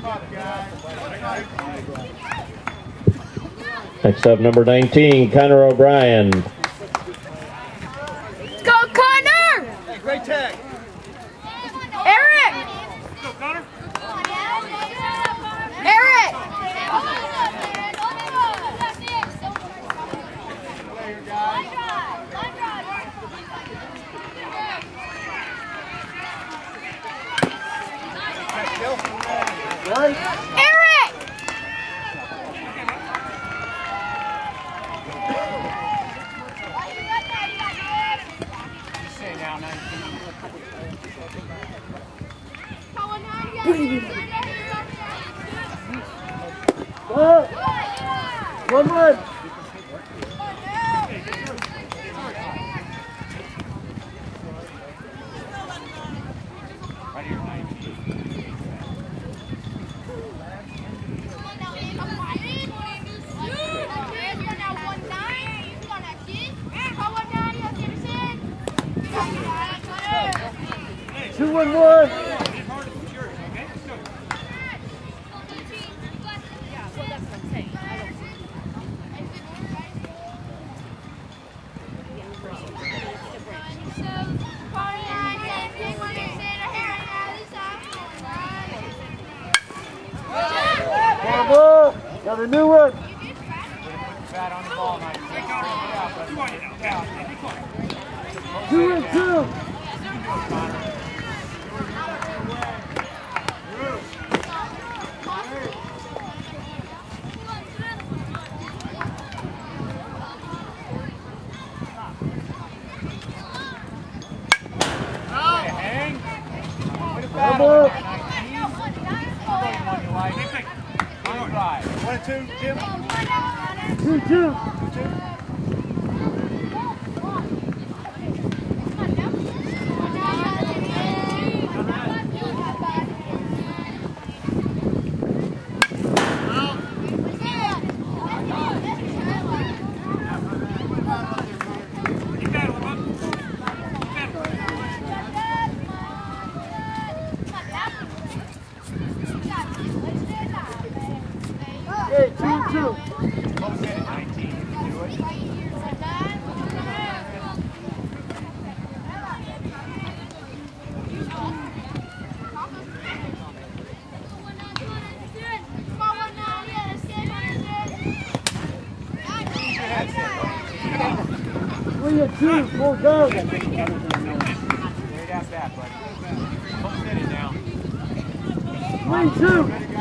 Next up, number 19, Connor O'Brien. Go, Connor! Great tag. Eric! Go, Connor. Eric! Right. Eric! Stay down, 19. One. Right here, 19. Two, one. Got a new one. Bad on the ball, Mike. 2 and 2. One and two, Jim. 2-2. Hey, 2-2. Both hit at 19. You can do it. Three and two, full go. Right after that, buddy. Both hit it now. 3-2.